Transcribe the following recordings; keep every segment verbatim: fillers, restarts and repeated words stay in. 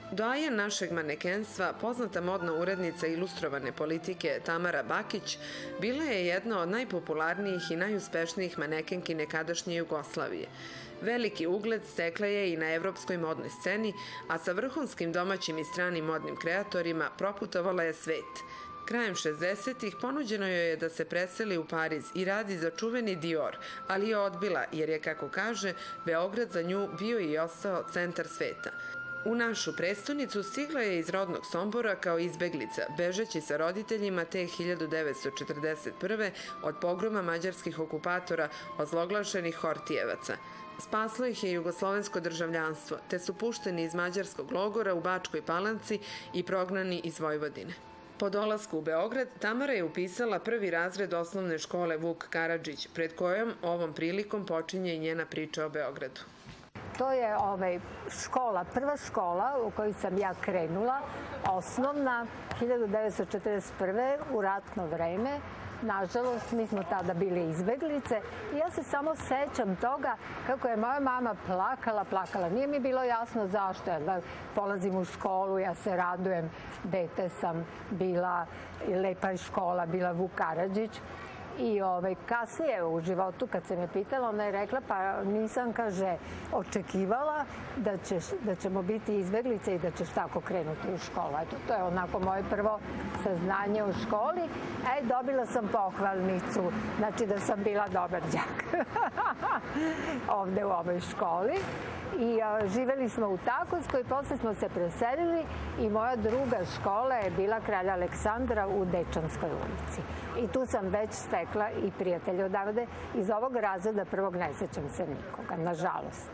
Doajen našeg manekenstva, poznata modna urednica ilustrovane politike Tamara Bakić, bila je jedna od najpopularnijih i najuspešnijih manekenki nekadašnje Jugoslavije. Veliki ugled stekla je i na evropskoj modnoj sceni, a sa vrhunskim domaćim i stranim modnim kreatorima proputovala je svet. Krajem šezdesetih ponuđeno joj je da se preseli u Pariz i radi za čuveni Dior, ali je odbila jer je, kako kaže, Beograd za nju bio i ostao centar sveta. U našu prestonicu stigla je iz rodnog Sombora kao izbeglica, bežeći sa roditeljima te hiljadu devetsto četrdeset prve od pogroma mađarskih okupatora ozloglašenih Hortijevaca. Spaslo ih je jugoslovensko državljanstvo, te su pušteni iz mađarskog logora u Bačkoj Palanci i prognani iz Vojvodine. Po dolasku u Beograd, Tamara je upisala prvi razred osnovne škole Vuk Karadžić, pred kojom ovom prilikom počinje i njena priča o Beogradu. To je ovaj, škola, prva škola u kojoj sam ja krenula, osnovna, hiljadu devetsto četrdeset prve u ratno vreme. Nažalost, mi smo tada bili izbeglice i ja se samo sećam toga kako je moja mama plakala, plakala. Nije mi bilo jasno zašto. Ja polazim u školu, ja se radujem, dete sam bila, lepa je škola, bila Vuk Karadžić. I ovaj, kasnije u životu, kad se me pitala, ona je rekla, pa nisam, kaže, očekivala da, ćeš, da ćemo biti izbeglice i da ćeš tako krenuti u školu. Eto, to je onako moje prvo saznanje u školi. E, dobila sam pohvalnicu, znači da sam bila dobar đak ovde u ovoj školi. I a, živeli smo u Takovskoj, posle smo se preselili i moja druga škola je bila Kralja Aleksandra u Dečanskoj ulici. I tu sam već stekla i prijatelje odavde. Iz ovog razreda prvog ne sećam se nikoga, nažalost.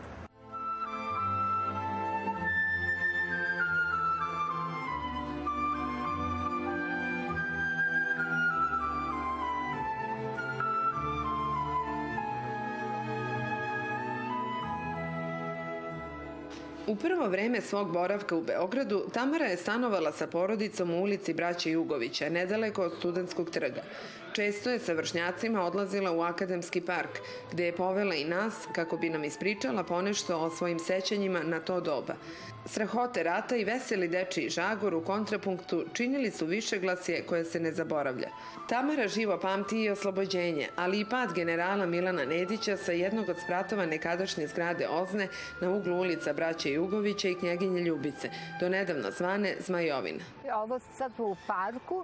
U prvo vreme svog boravka u Beogradu, Tamara je stanovala sa porodicom u ulici Braće Jugovića, nedaleko od Studentskog trga. Često je sa vršnjacima odlazila u Akademski park, gde je povela i nas kako bi nam ispričala ponešto o svojim sećanjima na to doba. Strahote rata i veseli dečiji žagor u kontrapunktu činili su višeglasje koje se ne zaboravlja. Tamara živo pamti i oslobođenje, ali i pad generala Milana Nedića sa jednog od spratova nekadašnje zgrade Ozne na uglu ulica Braće Jugovića i Knjeginje Ljubice, do nedavno zvane Zmajovina. Ovo sad u parku,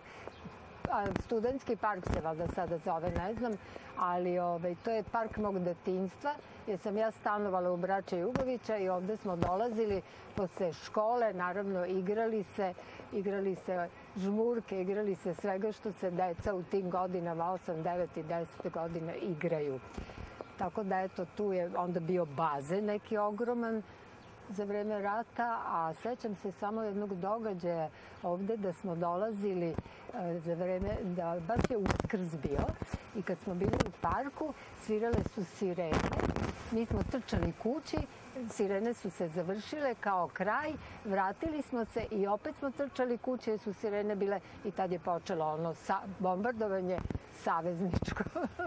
Studentski park se valjda sada zove, ne znam, ali ovaj, to je park mog detinjstva, jer sam ja stanovala u Braće Jugovića i ovde smo dolazili posle škole, naravno igrali se, igrali se žmurke, igrali se svega što se deca u tim godinama, osam, devet i deset godina igraju. Tako da eto, tu je onda bio bazen neki ogroman za vreme rata, a sećam se samo jednog događaja ovde da smo dolazili za vreme, da baš je Uskrs bio i kad smo bili u parku svirale su sirene, mi smo trčali kući, sirene su se završile kao kraj, vratili smo se i opet smo trčali kući jer su sirene bile i tad je počelo ono bombardovanje savezničko.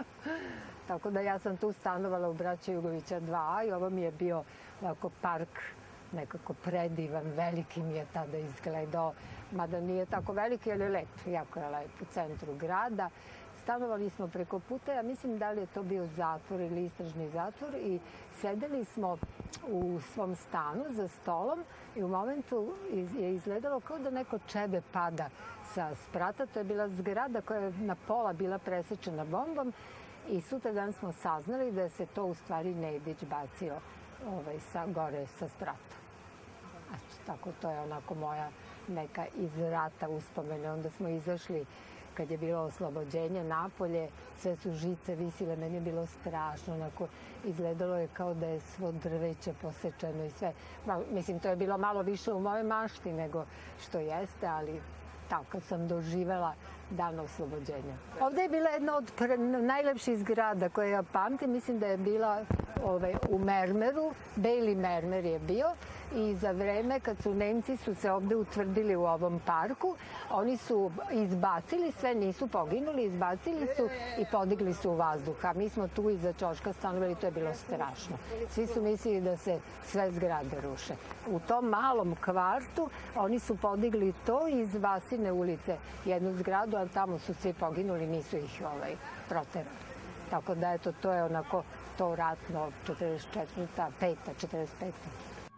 Tako da ja sam tu stanovala u Braće Jugovića dva i ovo mi je bio ovako park nekako predivan, veliki mi je tada izgledao, mada nije tako veliki, ali je lep, jako je lep u centru grada. Stanovali smo preko puta, ja mislim da li je to bio zatvor ili istražni zatvor i sedeli smo u svom stanu za stolom i u momentu je izgledalo kao da neko čebe pada sa sprata. To je bila zgrada koja je na pola bila presečena bombom i sutra dan smo saznali da se to u stvari Nedić bacio ovaj, sa, gore sa sprata. Znači, tako to je onako moja neka iz rata uspomene. Onda smo izašli kad je bilo oslobođenje napolje, sve su žice visile, meni je bilo strašno, onako izgledalo je kao da je svo drveće posečeno i sve. Mislim, to je bilo malo više u mojoj mašti nego što jeste, ali tako sam doživela dan oslobođenja. Ovde je bila jedna od najlepših zgrada koje ja pamtim, mislim da je bila ovaj, u Mermeru, Bejli Mermer je bio i za vreme kad su Nemci su se ovde utvrdili u ovom parku, oni su izbacili sve, nisu poginuli, izbacili su i podigli su u vazduh. A mi smo tu iza ćoška stanovali, to je bilo strašno. Svi su mislili da se sve zgrade ruše. U tom malom kvartu oni su podigli to iz Vasine ulice, jednu zgradu, a tamo su svi poginuli, nisu ih ovaj, proterali. Tako da, eto, to je onako to ratno četrdeset četvrta, peta, četrdeset peta.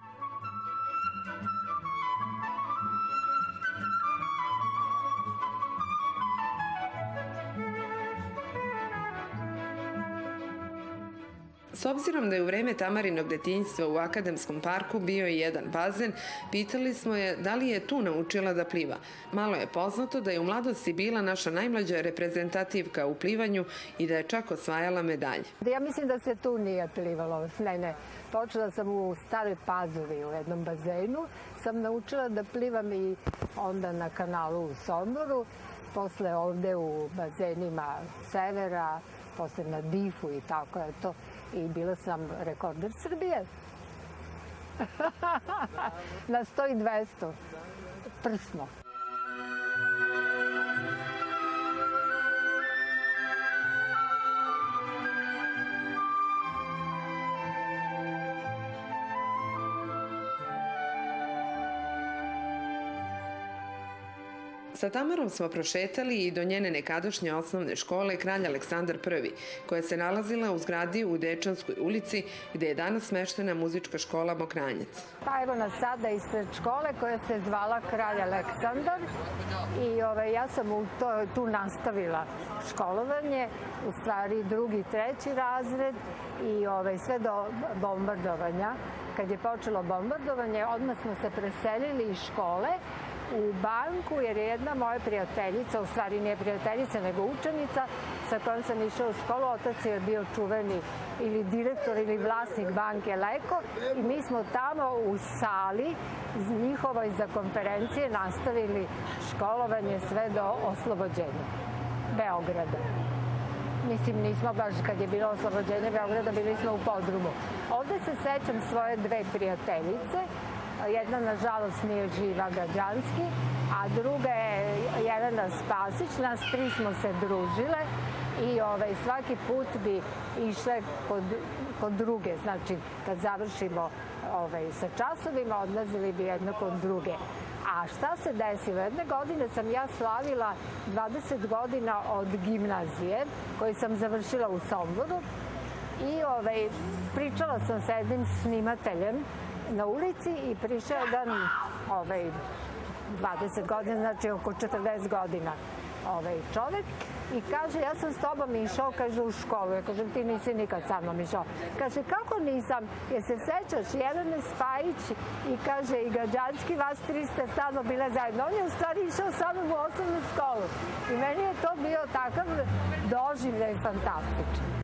S obzirom da je u vreme Tamarinog detinjstva u Akademskom parku bio i jedan bazen, pitali smo je da li je tu naučila da pliva. Malo je poznato da je u mladosti bila naša najmlađa reprezentativka u plivanju i da je čak osvajala medalje. Ja mislim da se tu nije plivalo. Ne, ne. Počela sam u Staroj Pazovi u jednom bazenu. Sam naučila da plivam i onda na kanalu u Somboru, posle ovde u bazenima Severa, posle na Difu i tako je to. I bila sam rekorder Srbije. Na sto i dvesta. Prsno. Sa Tamarom smo prošetali i do njene nekadašnje osnovne škole Kralj Aleksandar Prvi, koja se nalazila u zgradi u Dečanskoj ulici, gde je danas smeštena muzička škola Mokranjac. Pa evo nas sada ispred škole koja se zvala Kralj Aleksandar i ove, ja sam u to, tu nastavila školovanje, u stvari drugi, treći razred i ove, sve do bombardovanja. Kad je počelo bombardovanje, odmah smo se preselili iz škole u banku, jer je jedna moja prijateljica, u stvari nije prijateljica, nego učenica, sa kojom sam išla u školu. Otac je bio čuveni ili direktor ili vlasnik banke Leko i mi smo tamo u sali njihovoj za konferencije nastavili školovanje sve do oslobođenja Beograda. Mislim, nismo baš kad je bilo oslobođenje Beograda, bili smo u podrumu. Ovde se sećam svoje dve prijateljice. Jedna, nažalost, nije živa, Gađanski, a druga je Jelena Spasić. Nas tri smo se družile i ovaj, svaki put bi išle kod, kod druge. Znači, kad završimo ovaj, sa časovima, odlazili bi jedno kod druge. A šta se desilo? Jedne godine sam ja slavila dvadeset godina od gimnazije, koju sam završila u Somboru. I ovaj, pričala sam sa jednim snimateljem na ulici i prišao jedan ovaj, dvadeset godina, znači oko četrdeset godina ovaj, čovek i kaže, ja sam s tobom išao, kaže, u školu. Ja kažem, ti nisi nikad sa mnom išao. Kaže, kako nisam? Jer se sećaš, Jelene Spajić i kaže, i Gađanski, vas tri ste stalno bile zajedno. On je u stvari išao sa mnom u osnovnu školu. I meni je to bio takav doživljaj fantastičan.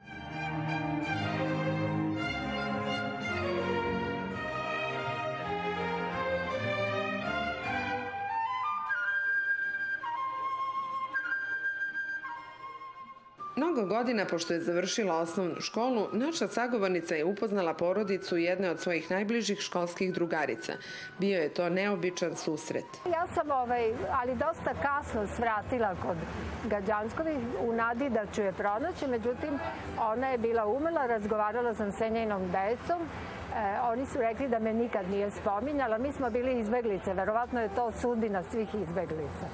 Mnogo godina pošto je završila osnovnu školu, naša sagovornica je upoznala porodicu jedne od svojih najbližih školskih drugarica. Bio je to neobičan susret. Ja sam, ovaj, ali dosta kasno svratila kod Gađanskovi u nadi da ću je pronaći, međutim, ona je bila umrla, razgovarala sam sa njenom decom. E, oni su rekli da me nikad nije spominjala. Mi smo bili izbeglice, verovatno je to sudbina svih izbeglica.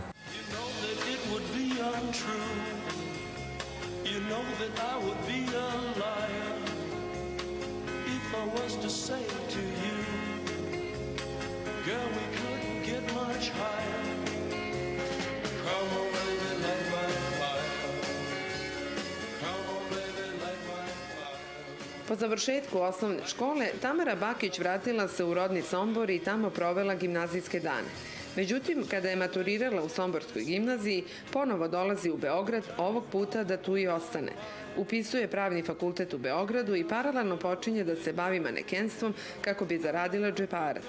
You know that I would be a liar if I was to say to you, girl, we couldn't get much higher. Come on, baby, light my fire. Come on, baby, light my fire. Po završetku osnovne škole, Tamara Bakić vratila se u rodni Sombor i tamo provela gimnazijske dane. Međutim, kada je maturirala u Somborskoj gimnaziji, ponovo dolazi u Beograd, ovog puta da tu i ostane. Upisuje pravni fakultet u Beogradu i paralelno počinje da se bavi manekenstvom kako bi zaradila džeparac.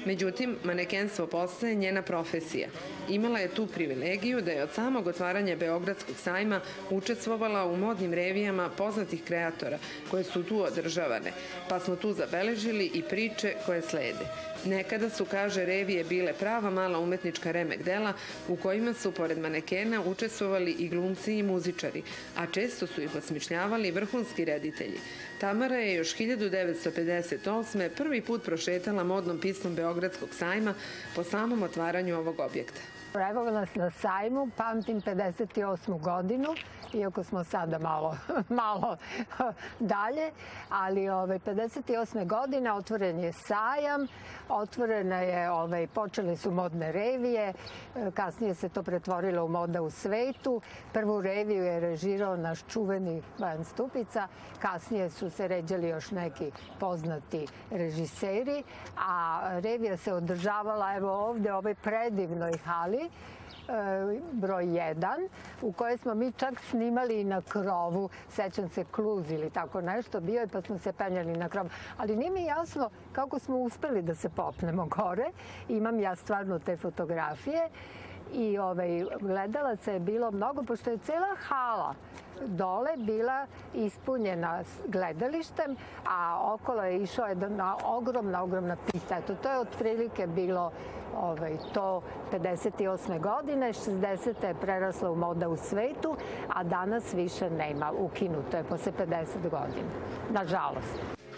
Međutim, manekenstvo postaje njena profesija. Imala je tu privilegiju da je od samog otvaranja Beogradskog sajma učestvovala u modnim revijama poznatih kreatora koje su tu održavane, pa smo tu zabeležili i priče koje slede. Nekada su, kaže, revije bile prava mala umetnička remek dela u kojima su, pored manekena, učestvovali i glumci i muzičari, a često su ih osmišljavali vrhunski reditelji. Tamara je još hiljadu devetsto pedeset osme. prvi put prošetala modnom pismom Beogradskog sajma po samom otvaranju ovog objekta. Evo nas na sajmu, pamtim pedeset osmu godinu, iako smo sada malo, malo dalje, ali ove, pedeset osme godine otvoren je sajam, otvorena je, ove, počele su modne revije, kasnije se to pretvorilo u Moda u svetu. Prvu reviju je režirao naš čuveni Bojan Stupica, kasnije su se ređali još neki poznati režiseri, a revija se održavala evo ovde, u ovoj predivnoj hali, broj jedan, u kojoj smo mi čak snimali i na krovu, sećam se Kluz ili tako nešto bio je, pa smo se penjali na krov. Ali nije mi jasno kako smo uspeli da se popnemo gore. Imam ja stvarno te fotografije i ovaj, gledalaca je bilo mnogo, pošto je cela hala dole bila ispunjena gledalištem, a okolo je išao jedna ogromna, ogromna pista. Eto, to je otprilike bilo ovaj, to pedeset osme godine, šezdesete je prerasla u Moda u svetu, a danas više nema, ukinuto je posle pedeset godina, nažalost.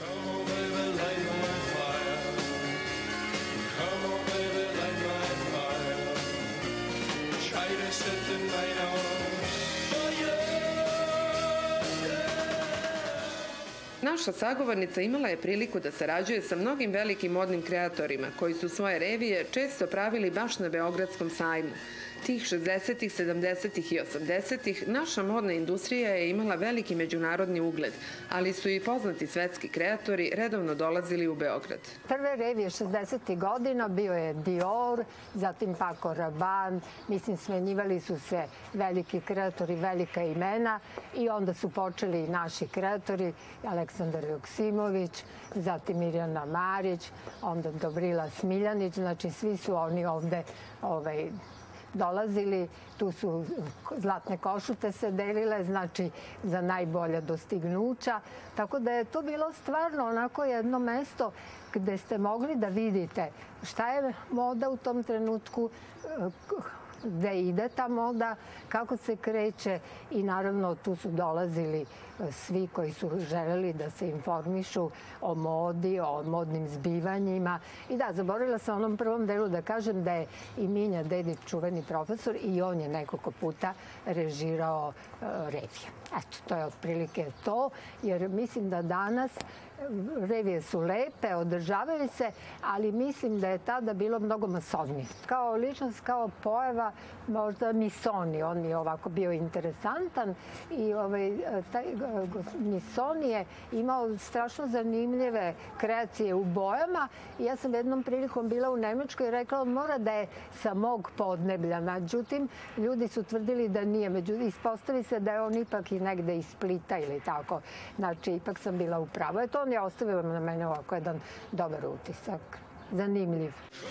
Naša sagovornica imala je priliku da sarađuje sa mnogim velikim modnim kreatorima koji su svoje revije često pravili baš na Beogradskom sajmu. Tih šezdesetih, sedamdesetih i osamdesetih naša modna industrija je imala veliki međunarodni ugled, ali su i poznati svetski kreatori redovno dolazili u Beograd. Prve revije šezdesetih godina bio je Dior, zatim Paco Rabanne, mislim smenjivali su se veliki kreatori, velika imena i onda su počeli i naši kreatori, Aleksandar Joksimović, zatim Mirjana Marić, onda Dobrila Smiljanić, znači svi su oni ovde ovaj, dolazili, tu su zlatne košute se delile, znači za najbolja dostignuća. Tako da je to bilo stvarno onako jedno mesto gde ste mogli da vidite šta je moda u tom trenutku, gde ide ta moda, kako se kreće i naravno tu su dolazili svi koji su želeli da se informišu o modi, o modnim zbivanjima. I da, zaboravila sam u onom prvom delu da kažem da je i Minja Dedić, čuveni profesor, i on je nekoliko puta režirao uh, revije. Eto, to je otprilike to, jer mislim da danas revije su lepe, održavaju se, ali mislim da je tada bilo mnogo masovnije. Kao ličnost, kao pojava, možda Misoni, on je ovako bio interesantan i ovaj, taj Misoni je imao strašno zanimljive kreacije u bojama i ja sam jednom prilikom bila u Nemačkoj i rekla mora da je sa mog podneblja. Međutim, ljudi su tvrdili da nije. Međutim, ispostavi se da je on ipak i negde iz Splita ili tako. Znači, ipak sam bila u pravu. Eto, on je ostavio na mene ovako jedan dobar utisak. Zanimljiv.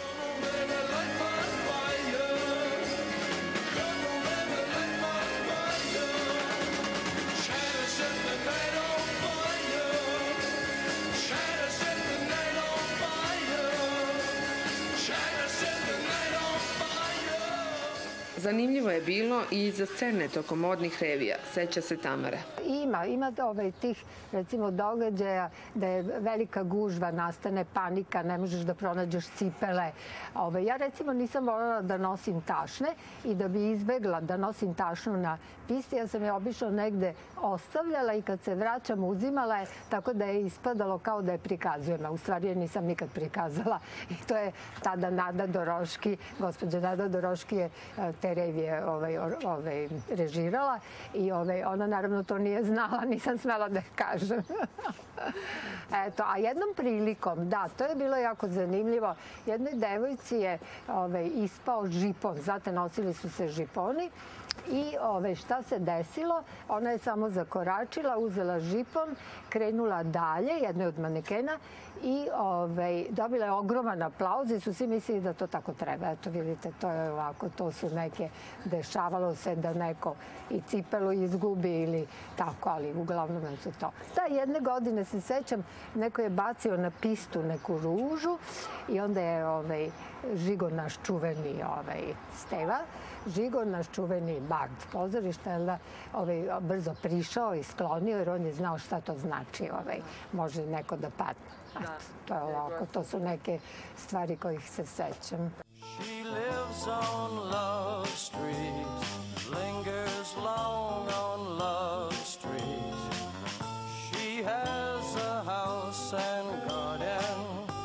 Zanimljivo je bilo i za scene tokom modnih revija, seća se Tamara. Ima, ima ovaj, tih recimo događaja da je velika gužva, nastane panika, ne možeš da pronađeš cipele. Ovaj, ja recimo nisam voljela da nosim tašne i da bi izbegla da nosim tašnu na pisti, ja sam je obično negde ostavljala i kad se vraćam uzimala je tako da je ispadalo kao da je prikazujem, a u stvari je nisam nikad prikazala. I to je tada Nada Doroški, gospođa Nada Doroški je te revije ovaj, ovaj, režirala i ovaj, ona naravno to nije znala, nisam smela da je kažem. eto, a jednom prilikom, da, to je bilo jako zanimljivo. Jednoj devojci je ove, ispao žipon, znate, nosili su se žiponi. I ove, šta se desilo? Ona je samo zakoračila, uzela žipon, krenula dalje, jednoj od manekena, i ove, dobila je ogroman aplauz i su svi mislili da to tako treba. Eto, vidite, to je ovako, to su neke, dešavalo se da neko i cipelu izgubi ili tako, ali uglavnom su to. Da, jedne godine se sećam, neko je bacio na pistu neku ružu i onda je ovaj, Žigo, naš čuveni ovaj, Steva, Žigo, naš čuveni bard pozorišta, je da, ovaj, brzo prišao i sklonio, jer on je znao šta to znači, ovaj, može neko da padne. Da, to je ovako, to su neke stvari kojih se sećam. She lives on Love Street, lingers long on Love Street. She has a house and garden.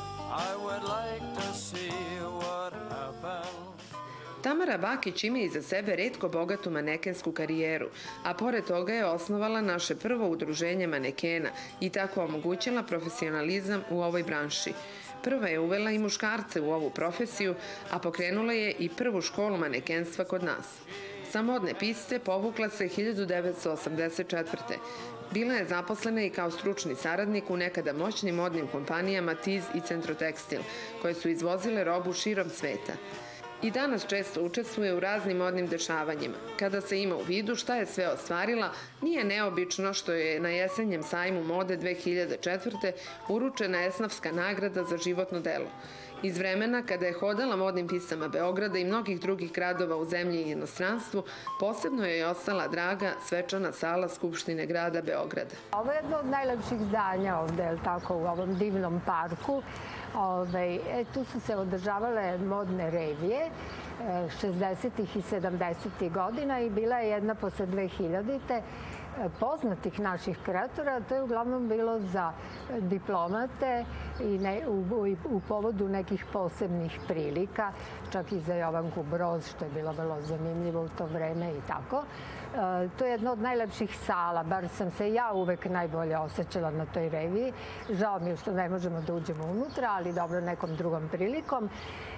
I would like to see what happens. Tamara Bakić ima iza sebe retko bogatu manekensku karijeru, a pored toga je osnovala naše prvo udruženje manekena i tako omogućila profesionalizam u ovoj branši. Prva je uvela i muškarce u ovu profesiju, a pokrenula je i prvu školu manekenstva kod nas. Sa modne piste povukla se hiljadu devetsto osamdeset četvrte. Bila je zaposlena i kao stručni saradnik u nekada moćnim modnim kompanijama Tiz i Centrotekstil, koje su izvozile robu širom sveta. I danas često učestvuje u raznim modnim dešavanjima. Kada se ima u vidu šta je sve ostvarila, nije neobično što je na jesenjem sajmu mode dve hiljade četvrte. uručena Esnafska nagrada za životno delo. Iz vremena kada je hodala modnim pistama Beograda i mnogih drugih gradova u zemlji i inostranstvu, posebno je ostala draga svečana sala Skupštine grada Beograda. Ovo je jedno od najlepših zdanja ovde, je tako, u ovom divnom parku. Ove, e, tu su se održavale modne revije šezdesetih i sedamdesetih godina i bila je jedna posle dve hiljadite poznatih naših kreatora. To je uglavnom bilo za diplomate i ne, u, u, u povodu nekih posebnih prilika, čak i za Jovanku Broz, što je bilo vrlo zanimljivo u to vreme i tako. E, to je jedna od najlepših sala, bar sam se ja uvek najbolje osjećala na toj reviji. Žao mi je što ne možemo da uđemo unutra, ali dobro, nekom drugom prilikom.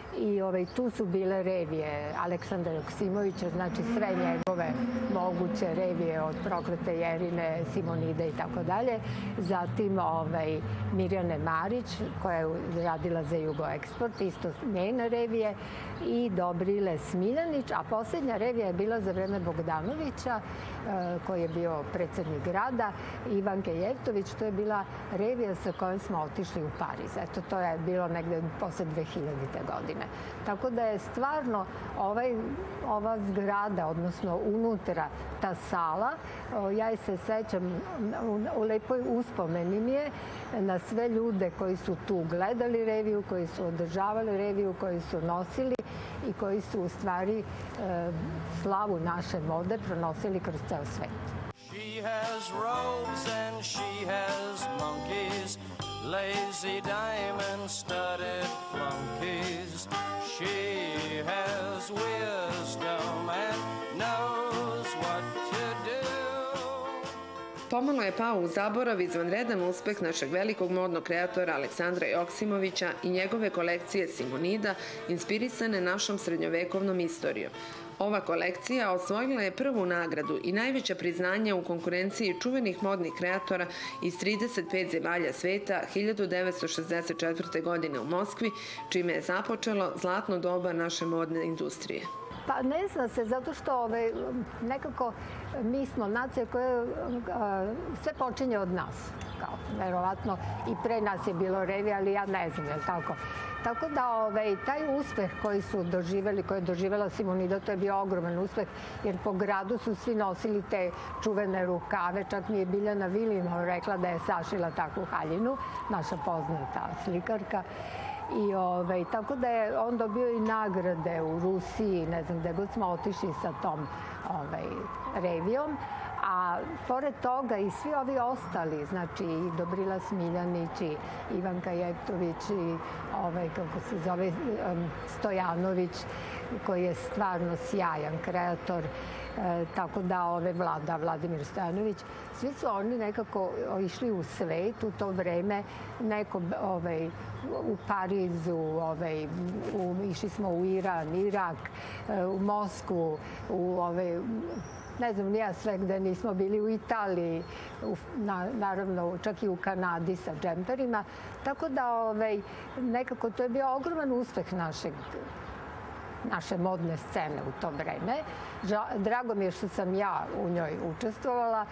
I ovaj, tu su bile revije Aleksandra Joksimovića, znači sve njegove moguće revije od Proklete Jerine, Simonide i tako dalje. Zatim ovaj, Mirjane Marić, koja je radila za Jugoeksport, isto njene revije, i Dobrile Smiljanić, a posljednja revija je bila za vreme Bogdanovića, koji je bio predsednik grada, Ivanke Jevtović. To je bila revija sa kojom smo otišli u Pariz. Eto, to je bilo negde posle dve hiljadite godine. Tako da je stvarno ovaj, ova zgrada, odnosno unutra ta sala, ja je se sećam, u lepoj uspomeni mi je na sve ljude koji su tu gledali reviju, koji su održavali reviju, koji su nosili i koji su u stvari slavu naše mode pronosili kroz ceo svet. She has robes and she has monkeys, lazy diamond-studded flunkies. She has wisdom and knows what to do. Pomalo je pao u zaborav izvanredan uspeh našeg velikog modnog kreatora Aleksandra Joksimovića i njegove kolekcije Simonida, inspirisane našom srednjovekovnom istorijom. Ova kolekcija osvojila je prvu nagradu i najveća priznanja u konkurenciji čuvenih modnih kreatora iz trideset pet zemalja sveta hiljadu devetsto šezdeset četvrte. godine u Moskvi, čime je započelo zlatno doba naše modne industrije. Pa ne zna se, zato što ove, nekako mi smo nacija koja sve počinje od nas. Kao, verovatno i pre nas je bilo revija, ali ja ne znam, je li tako? Tako da ovaj, taj uspeh koji su doživjeli, koji je doživjela Simonida, to je bio ogroman uspeh, jer po gradu su svi nosili te čuvene rukave. Čak mi je Biljana Vilinov rekla da je sašila takvu haljinu, naša poznata slikarka. I ovaj, tako da je on dobio i nagrade u Rusiji, ne znam gde god smo otišli sa tom ovaj, revijom. A pored toga i svi ovi ostali, znači i Dobrila Smiljanić, i Ivanka Jektović, i ovaj, kako se zove, um, Stojanović, koji je stvarno sjajan kreator, e, tako da ove Vlada, Vladimir Stojanović, svi su oni nekako išli u svet u to vreme, neko ovaj, u Parizu, ovaj, u, išli smo u Iran, Irak, e, u Moskvu, u ovaj, ne znam, nija sve gde nismo bili, u Italiji, u, na, naravno čak i u Kanadi sa džemperima. Tako da ovaj, nekako to je bio ogroman uspeh našeg naše modne scene u to vreme. Drago mi je što sam ja u njoj učestvovala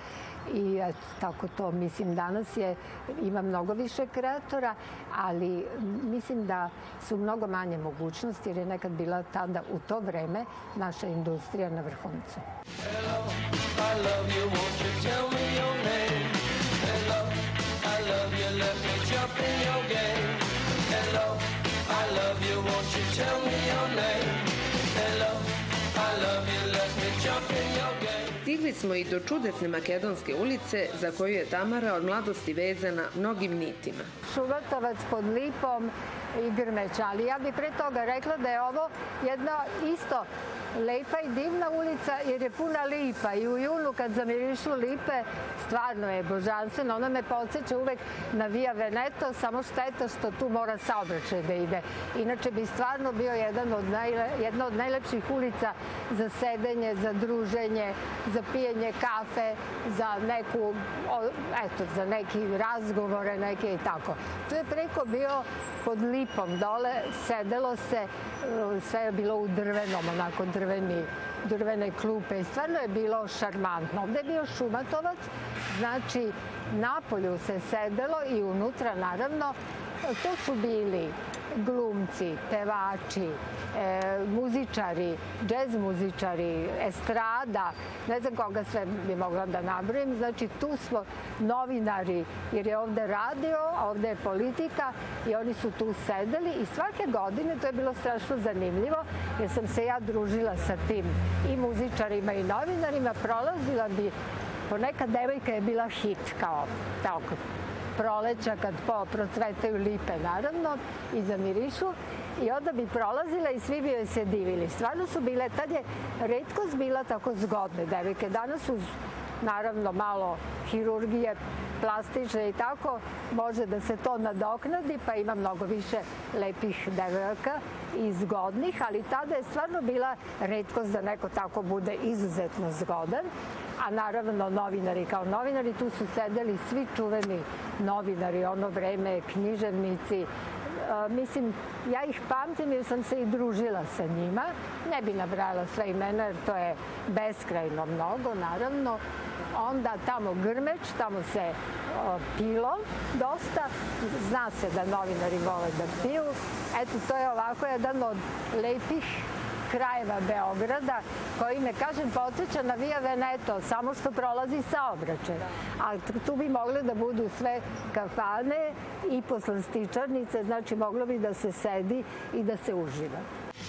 i eto, tako to, mislim, danas je, ima mnogo više kreatora, ali mislim da su mnogo manje mogućnosti jer je nekad bila tada u to vreme naša industrija na vrhuncu. Hello, I love you, won't you tell me your name? Hello, I love you, let me jump in your game. Hello, I love you, won't you tell me your name? Hello, I love you, let me jump in your game. Stigli smo i do čudesne Makedonske ulice, za koju je Tamara od mladosti vezana mnogim nitima. Šuvartovac pod Lipom i Grmeć, ali ja bih pre toga rekla da je ovo jedna isto lepa i divna ulica jer je puna lipa i u junu kad zamirišu lipe stvarno je božanstveno. Ona me podsjeća uvek na Via Veneto, samo šteta što tu mora saobraćaj da ide. Inače bi stvarno bio jedan od najle, jedna od najlepših ulica za sedenje, za druženje, za pijenje kafe, za neku, eto, za neki razgovore, neke i tako. Tu je preko bio pod Lipom dole, sedelo se, sve je bilo u drvenom, onako drveni, drvene klupe i stvarno je bilo šarmantno. Ovde je bio Šumatovac, znači napolju se sedelo i unutra naravno, to su bili glumci, pevači, e, muzičari, džez muzičari, estrada, ne znam koga sve bi mogla da nabrojim. Znači tu smo novinari, jer je ovde radio, a ovde je politika i oni su tu sedeli i svake godine, to je bilo strašno zanimljivo, jer sam se ja družila sa tim i muzičarima i novinarima, prolazila bi, poneka devojka je bila hit kao tako proleća kad po, procvetaju lipe naravno i zamirišu i onda bi prolazila i svi bi joj se divili. Stvarno su bile, tad je retkost bila tako zgodne devojke. Danas su naravno malo hirurgije plastične i tako, može da se to nadoknadi pa ima mnogo više lepih devojaka i zgodnih, ali tada je stvarno bila retkost da neko tako bude izuzetno zgodan. A naravno novinari kao novinari, tu su sedeli svi čuveni novinari, ono vreme, književnici. E, mislim, ja ih pamtim jer sam se i družila sa njima. Ne bi nabrala sve imena jer to je beskrajno mnogo, naravno. Onda tamo Grmeć, tamo se o, pilo dosta. Zna se da novinari vole da piju. Eto, to je ovako jedan od lepih krajeva Beograda, koji me, kažem, podsjeća na Via Veneto, samo što prolazi saobraćaj. A tu bi mogle da budu sve kafane i poslastičarnice, znači moglo bi da se sedi i da se uživa.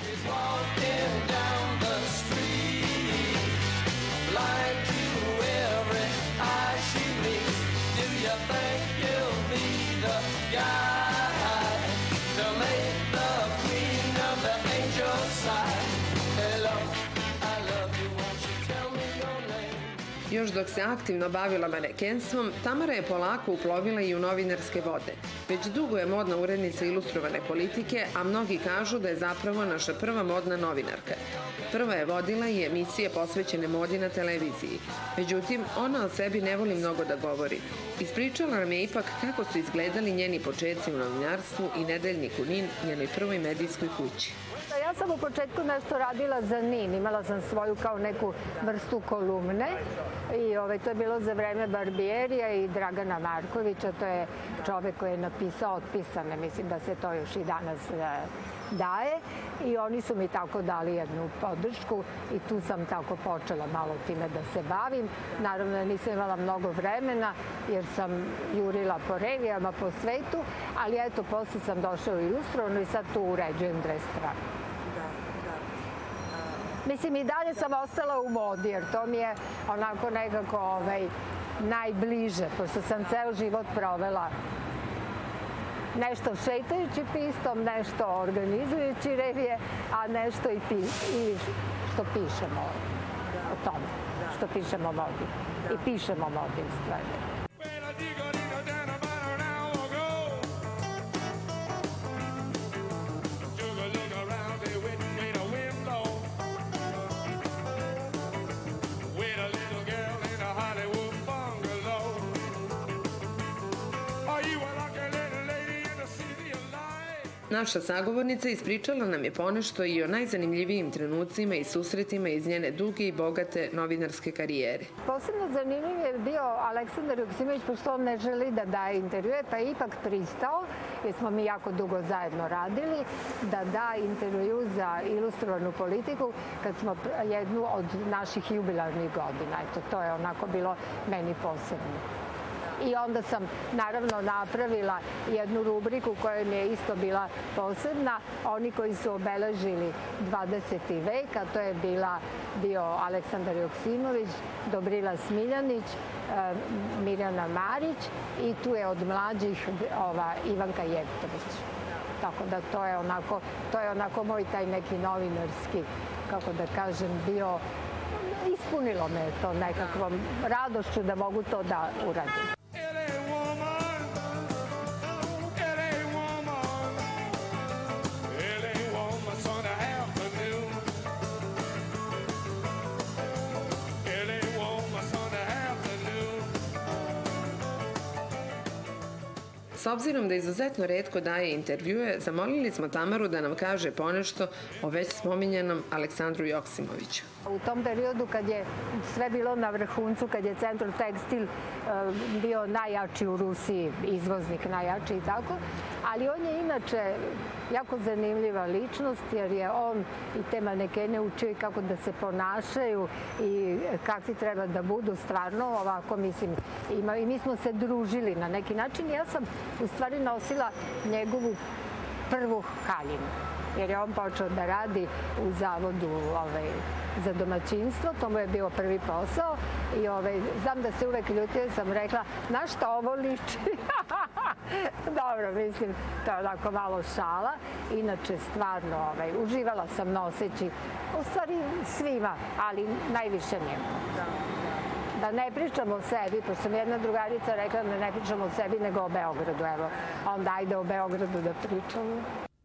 Još dok se aktivno bavila manekenstvom, Tamara je polako uplovila i u novinarske vode. Već dugo je modna urednica ilustrovane politike, a mnogi kažu da je zapravo naša prva modna novinarka. Prva je vodila i emisije posvećene modi na televiziji. Međutim, ona o sebi ne voli mnogo da govori. Ispričala nam je ipak kako su izgledali njeni početci u novinarstvu i nedeljniku Nin, njenoj prvoj medijskoj kući. Ja sam u početku nešto radila za Nin, imala sam svoju kao neku vrstu kolumne i ovaj, to je bilo za vreme Barbierija i Dragana Markovića, to je čovek koji je napisao Otpisane, mislim da se to još i danas daje i oni su mi tako dali jednu podršku i tu sam tako počela malo time da se bavim. Naravno da nisam imala mnogo vremena jer sam jurila po revijama po svetu, ali eto, posle sam došla u ilustrovanu i sad tu uređujem dres strane. Mislim, i dalje dalje sam ostala u modi, jer to mi je onako nekako ovaj, najbliže, pošto sam ceo život provela nešto šetajući pistom, nešto organizujući revije, a nešto i, pi, i što pišemo o tome, što pišemo o modi. I pišemo o modi u stvari. Naša sagovornica ispričala nam je ponešto i o najzanimljivijim trenucima i susretima iz njene duge i bogate novinarske karijere. Posebno zanimljiv je bio Aleksandar Joksimović, pošto on ne želi da daje intervjue, pa je ipak pristao, jer smo mi jako dugo zajedno radili, da da intervju za Ilustrovanu politiku kad smo jednu od naših jubilarnih godina. Eto, to je onako bilo meni posebno. I onda sam naravno napravila jednu rubriku koja mi je isto bila posebna. Oni koji su obeležili dvadeseti vek, a to je bila, bio Aleksandar Joksimović, Dobrila Smiljanić, Mirjana Marić i tu je od mlađih ova, Ivanka Jevtović. Tako da to je onako, to je onako moj taj neki novinarski, kako da kažem, bio, ispunilo me to nekakvom radošću da mogu to da uradim. S obzirom da izuzetno retko daje intervjue, zamolili smo Tamaru da nam kaže ponešto o već spominjanom Aleksandru Joksimoviću. U tom periodu kad je sve bilo na vrhuncu, kad je Centro Tekstil bio najjači u Rusiji, izvoznik najjači i tako, ali on je inače jako zanimljiva ličnost jer je on i te manekene učio i kako da se ponašaju i kakvi treba da budu stvarno ovako, mislim, i mi smo se družili na neki način. Ja sam u stvari nosila njegovu prvu haljinu, jer je on počeo da radi u zavodu ovaj, za domaćinstvo, to mu je bio prvi posao i ovaj, znam da se uvek ljutio, sam rekla, na šta ovo liči? Dobro, mislim, to je onako malo šala. Inače, stvarno, ovaj, uživala sam noseći, u stvari svima, ali najviše njemu. Da ne pričamo o sebi, pošto mi jedna drugarica rekla da ne pričamo o sebi, nego o Beogradu, evo, onda ajde o Beogradu da pričamo.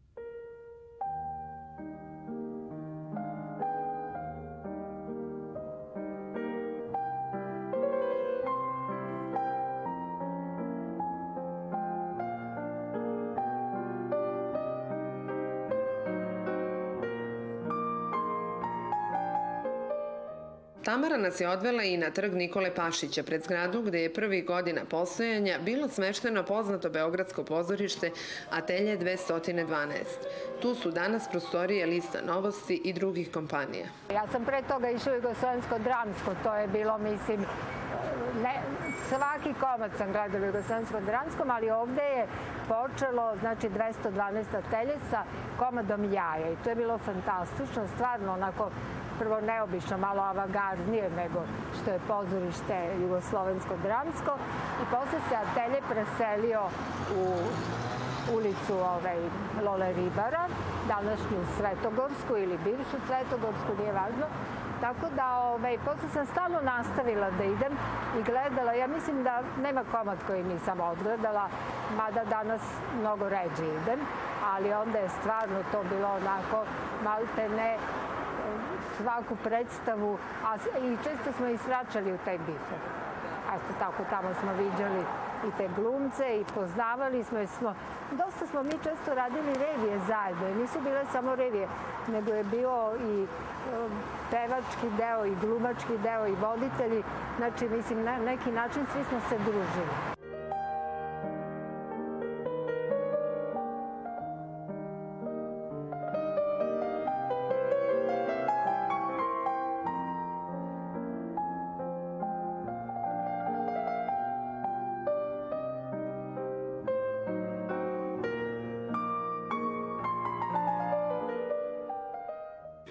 Tamara nas je odvela i na trg Nikole Pašića pred zgradu gde je prvih godina postojanja bilo smešteno poznato beogradsko pozorište Atelje dvesta dvanaest. Tu su danas prostorije Lista novosti i drugih kompanija. Ja sam pre toga išla u Jugoslovensko dramsko, to je bilo, mislim, ne, svaki komad sam gledala u Jugoslovenskom dramskom, ali ovde je počelo, znači, dvesta dvanaest Atelje sa komadom Jaja i to je bilo fantastično, stvarno onako prvo neobično, malo avangardnije nego što je pozorište Jugoslovensko-dramsko i posle se Atelje preselio u ulicu ovaj, Lole Ribara, današnju Svetogorsku ili bivšu Svetogorsku, nije važno. Tako da, ovaj, posle sam stalno nastavila da idem i gledala. Ja mislim da nema komad koji nisam odgledala, mada danas mnogo ređe idem, ali onda je stvarno to bilo onako malte ne svaku predstavu, a i često smo i svraćali u taj bifer. Eto tako, tamo smo viđali i te glumce i poznavali smo, smo, dosta smo mi često radili revije zajedno i nisu bile samo revije, nego je bio i pevački deo i glumački deo i voditelji, znači mislim na neki način svi smo se družili.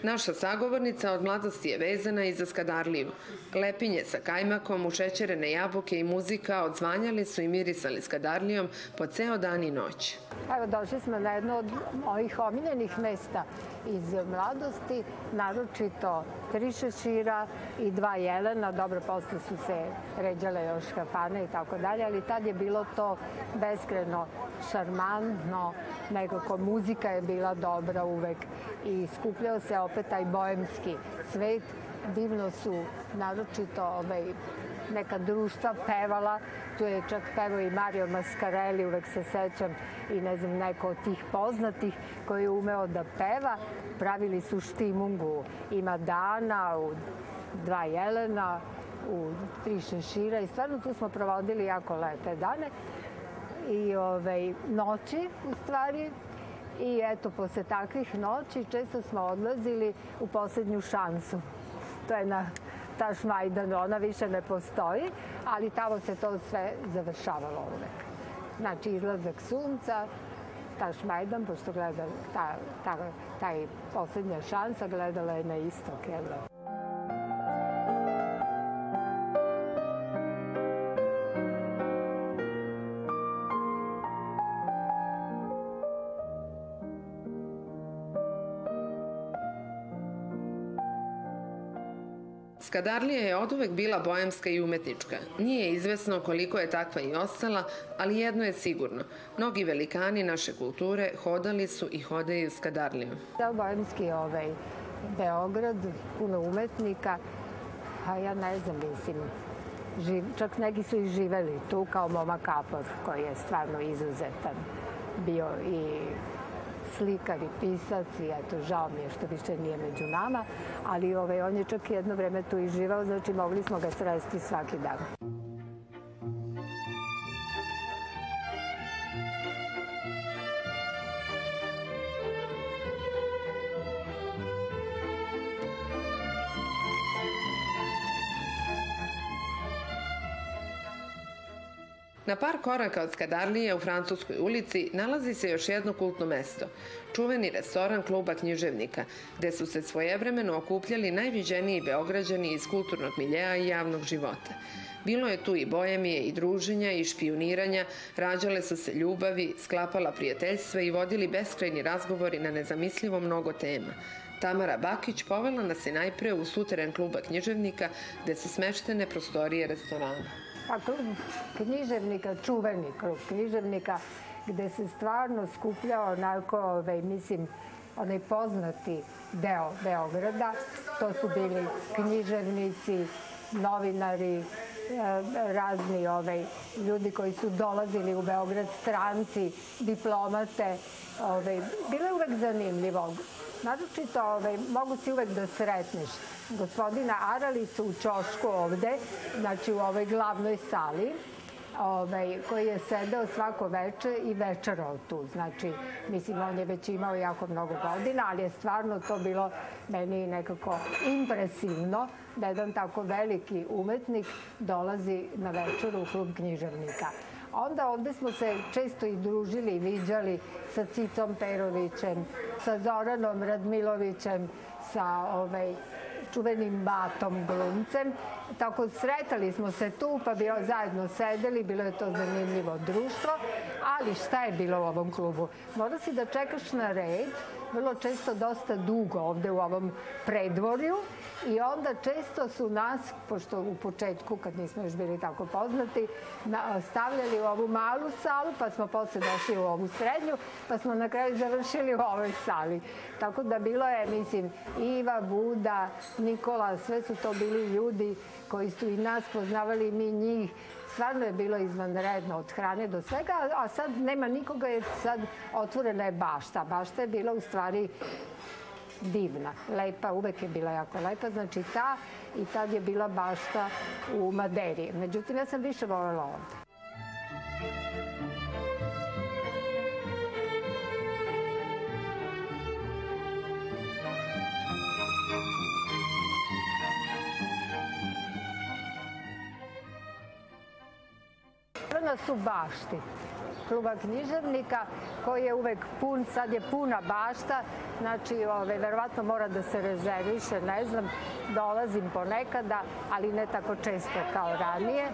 Naša sagovornica od mladosti je vezana i za Skadarliju. Lepinje sa kajmakom, ušećerene jabuke i muzika odzvanjali su i mirisali Skadarlijom po ceo dan i noć. Evo, došli smo na jedno od mojih omiljenih mesta iz mladosti, naročito tri šešira i dva jelena. Dobro, posle su se ređale još kafane i tako dalje, ali tad je bilo to beskreno šarmantno, nekako muzika je bila dobra uvek i skupljao se opet taj boemski svet. Divno su naročito ovaj, neka društva pevala, tu je čak pevao i Mario Mascarelli, uvek se sećam, i ne znam, neko od tih poznatih koji je umeo da peva. Pravili su štimungu i Madana, u dva jelena, u tri šešira i stvarno tu smo provodili jako lepe dane i ovaj, noći u stvari. I eto, posle takvih noći često smo odlazili u poslednju šansu. To je na Tašmajdanu, ona više ne postoji, ali tamo se to sve završavalo uvek. Znači, izlazak sunca, Tašmajdan, pošto gleda ta, ta, taj poslednja šansa, gledala je na istok, jel da? Skadarlija je oduvek bila boemska i umetnička. Nije izvesno koliko je takva i ostala, ali jedno je sigurno. Mnogi velikani naše kulture hodali su i hodaju Skadarlijom. Da, boemski ovaj, Beograd, puno umetnika, a ja ne znam, mislim, živ, čak neki su i živeli tu, kao Moma Kapor, koji je stvarno izuzetan bio i slikar i pisac i eto, žao mi je što više nije među nama, ali ovaj, on je čak jedno vreme tu i živao, znači mogli smo ga sresti svaki dan. Na par koraka od Skadarlije u Francuskoj ulici nalazi se još jedno kultno mesto, čuveni restoran Kluba književnika, gde su se svojevremeno okupljali najviđeniji Beograđani iz kulturnog miljeja i javnog života. Bilo je tu i boemije, i druženja, i špijuniranja, rađale su se ljubavi, sklapala prijateljstva i vodili beskrajni razgovori na nezamislivo mnogo tema. Tamara Bakić povela nas je najpre u suteren Kluba književnika, gde su smeštene prostorije restorana. Pa klub književnika, čuveni klub književnika, gde se stvarno skupljao onako, ovaj, mislim, onaj poznati deo Beograda. To su bili književnici, novinari, razni ovaj, ljudi koji su dolazili u Beograd, stranci, diplomate. Ovaj, bilo je uvek zanimljivo. Naročito, ovaj, mogu si uvek da sretneš gospodina Aralicu u ćošku ovde, znači u ovoj glavnoj sali, ovaj, koji je sedeo svako veče i večerao tu. Znači, mislim, on je već imao jako mnogo godina, ali je stvarno to bilo meni nekako impresivno da jedan tako veliki umetnik dolazi na večeru u Klub književnika. Onda ovde smo se često i družili i viđali sa Cicom Perovićem, sa Zoranom Radmilovićem, sa ovaj, čuvenim Batom glumcem. Tako sretali smo se tu, pa bi zajedno sedeli, bilo je to zanimljivo društvo. Ali šta je bilo u ovom klubu? Mora si da čekaš na red, vrlo često dosta dugo ovde u ovom predvorju, i onda često su nas, pošto u početku, kad nismo još bili tako poznati, stavljali u ovu malu salu, pa smo posle došli u ovu srednju, pa smo na kraju završili u ovoj sali. Tako da bilo je, mislim, Iva, Buda, Nikola, sve su to bili ljudi koji su i nas poznavali, mi njih. Stvarno je bilo izvanredno od hrane do svega, a sad nema nikoga jer sad otvorena je bašta. Bašta je bila u stvari divna, lepa, uvek je bila jako lepa, znači ta i tad je bila bašta u Maderi. Međutim, ja sam više voljela ovde. Nas u bašti. kluba književnika koji je uvek pun, sad je puna bašta, znači ove, verovatno mora da se rezerviše, ne znam, dolazim ponekada, ali ne tako često kao ranije.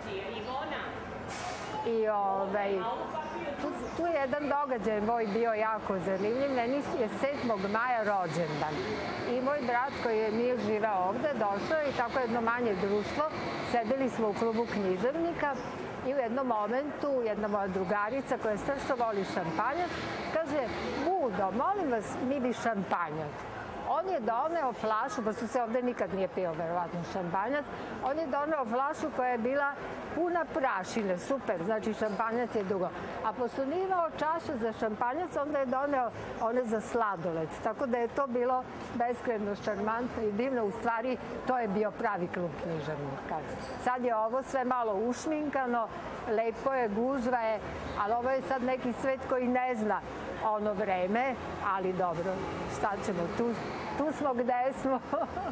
I ovaj, tu, tu je jedan događaj moj bio jako zanimljiv. Meni je sedmog maja rođendan. I moj brat koji je nije živeo ovde, došao je i tako jedno manje društvo. Sedeli smo u klubu književnika i u jednom momentu jedna moja drugarica koja strašno voli šampanjac kaže: Budo, molim vas, mi bi šampanjac. On je doneo flašu, pa su se ovde nikad nije pio verovatno šampanjac, on je doneo flašu koja je bila puna prašine, super, znači šampanjac je dugo. A pošto nije imao čašu za šampanjac, onda je doneo one za sladoled. Tako da je to bilo beskrajno šarmantno i divno. U stvari, to je bio pravi klub književnika. Sad je ovo sve malo ušminkano, lepo je, gužva je, ali ovo je sad neki svet koji ne zna ono vreme, ali dobro, šta ćemo, tu, tu smo gde smo.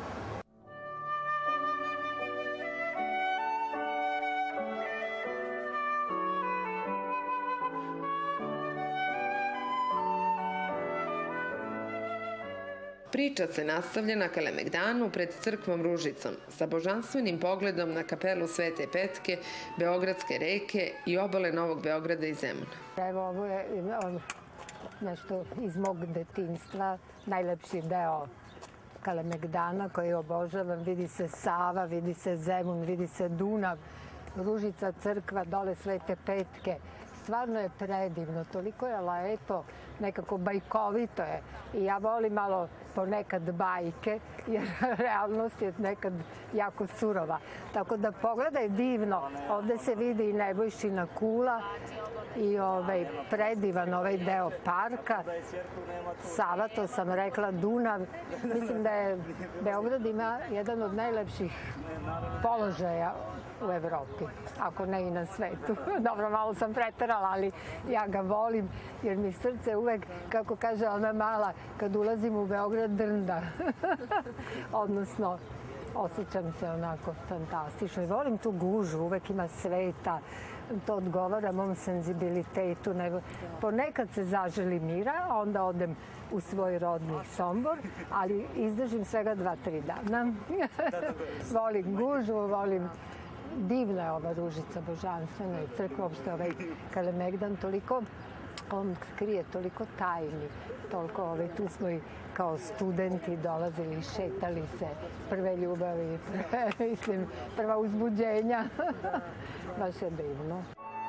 Priča se nastavlja na Kalemegdanu pred crkvom Ružicom sa božanstvenim pogledom na kapelu Svete Petke, Beogradske reke i obale Novog Beograda i Zemuna. Evo, ovo je nešto iz mog detinjstva, najlepši deo Kalemegdana koji obožavam. Vidi se Sava, vidi se Zemun, vidi se Dunav, Ružica, crkva, dole Svete Petke. Stvarno je predivno, toliko je lepo, nekako bajkovito je. I ja volim malo ponekad bajke, jer realnost je nekad jako surova. Tako da pogledaj, divno, ovde se vidi i Nebojšina kula i ovaj predivan ovaj deo parka. Sava, to sam rekla, Dunav. Mislim da je Beograd ima jedan od najlepših položaja u Evropi, ako ne i na svetu. Dobro, malo sam preterala, ali ja ga volim, jer mi srce uvek, kako kaže ona mala, kad ulazim u Beograd drnda. Odnosno, osjećam se onako fantastično. I volim tu gužu, uvek ima sveta, to odgovara mom senzibilitetu. Ponekad se zaželi mira, onda odem u svoj rodni Sombor, ali izdržim svega dva, tri dana. Volim gužu, volim. Divna je ova Ružica, božanstvena i crkva, uopšte ovaj Kalemegdan, toliko, on krije toliko tajni, toliko, ovaj, tu smo i kao studenti dolazili, šetali se, prve ljubavi, mislim, prva uzbuđenja, baš je divno.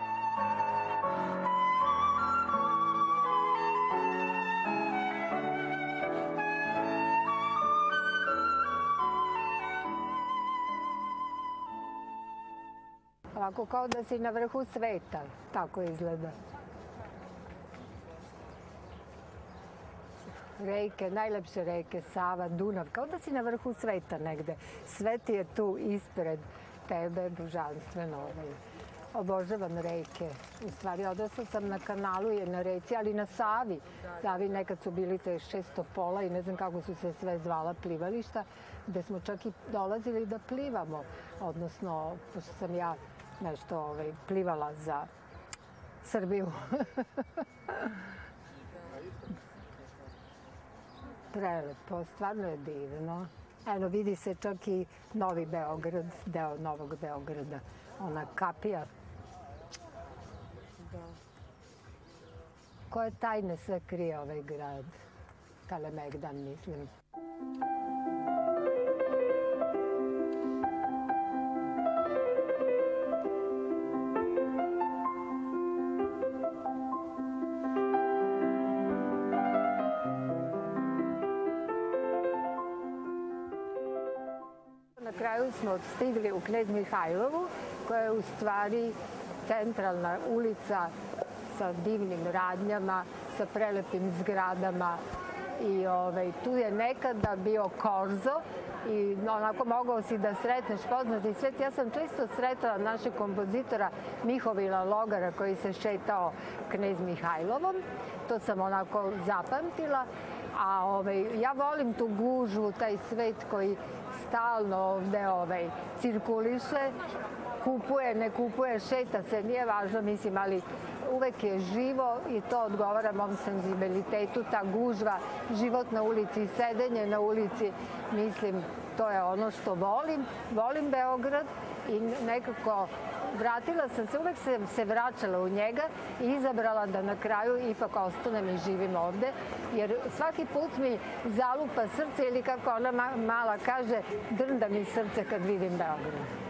Ovako kao da si na vrhu sveta, tako izgleda. Reke, najlepše reke, Sava, Dunav, kao da si na vrhu sveta negde. Svet je tu ispred tebe, božanstveno. Obožavam reke. U stvari, odrasla sam na kanalu, je na reci, ali na Savi. Savi nekad su bili te šestopola i ne znam kako su se sve zvala plivališta, gde smo čak i dolazili da plivamo. Odnosno, pošto sam ja nešto ovaj, plivala za Srbiju. Prelepo, stvarno je divno. Eno, vidi se čak i Novi Beograd, deo Novog Beograda. Ona kapija. Koje tajne sve krije ovaj grad? Kalemegdan, mislim. Na kraju smo stigli u Knez Mihajlovu, koja je u stvari centralna ulica sa divnim radnjama, sa prelepim zgradama. I ovaj, tu je nekada bio korzo i onako mogao si da sretneš poznati svet. Ja sam često sretala našeg kompozitora Mihovila Logara koji se šetao Knez Mihajlovom. To sam onako zapamtila. A ovaj, ja volim tu gužu, taj svet koji stalno ovde ovaj, cirkuliše, kupuje, ne kupuje, šeta se, nije važno, mislim, ali uvek je živo i to odgovara mom senzibilitetu, ta gužva, život na ulici, sedenje na ulici, mislim, to je ono što volim. Volim Beograd i nekako vratila sam se, uvek sam se vraćala u njega i izabrala da na kraju ipak ostanem i živim ovde, jer svaki put mi zalupa srce ili kako ona mala kaže, drnda mi srce kad vidim Beograd.